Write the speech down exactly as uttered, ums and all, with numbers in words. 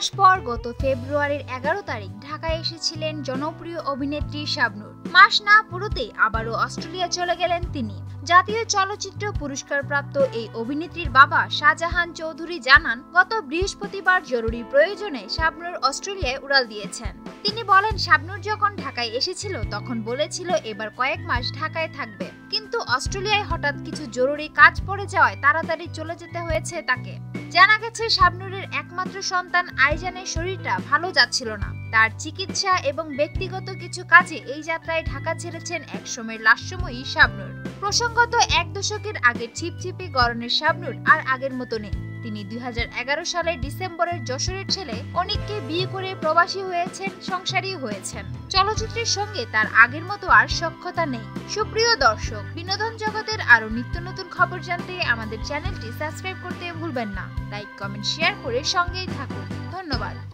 পর গত ফেব্রুয়ারির এগারো তারিখ ঢাকায় এসেছিলেন জনপ্রিয় অভিনেত্রী শাবনূর। মাস না পুরোতেই আবারও অস্ট্রেলিয়া চলে গেলেন তিনি। জাতীয় চলচ্চিত্র পুরস্কারপ্রাপ্ত এই অভিনেত্রীর বাবা শাহজাহান চৌধুরী জানান, গত বৃহস্পতিবার জরুরি প্রয়োজনে শাবনূর অস্ট্রেলিয়ায় উড়াল দিয়েছেন। তিনি বলেন, শাবনূর যখন ঢাকায় এসেছিল তখন বলেছিল এবার কয়েক মাস ঢাকায় থাকবে, কিন্তু অস্ট্রেলিয়ায় হঠাৎ কিছু জরুরি কাজ পড়ে যাওয়ায় তাড়াতাড়ি চলে যেতে হয়েছে তাকে। জানা গেছে, শাবনূরের একমাত্র সন্তান আইজানের শরীরটা ভালো যাচ্ছিল না। তার চিকিৎসা এবং ব্যক্তিগত কিছু কাজে এই যাত্রায় ঢাকা ছেড়েছেন একসময়ের লাস্যময়ী শাবনূর। প্রসঙ্গত, এক দশকের আগের ছিপছিপে গড়নের শাবনূর আর আগের মতো নেই। তিনি দুই হাজার এগারো সালের ডিসেম্বরের যশোরের ছেলে অনিককে বিয়ে করে প্রবাসী হয়েছেন, সংসারী হয়েছেন। চলচ্চিত্রের সঙ্গে তার আগের মতো আর সখ্যতা নেই। সুপ্রিয় দর্শক, বিনোদন জগতের আরো নিত্য নতুন খবর জানতে আমাদের চ্যানেলটি সাবস্ক্রাইব করতে ভুলবেন না। লাইক, কমেন্ট, শেয়ার করে সঙ্গেই থাকুন। ধন্যবাদ।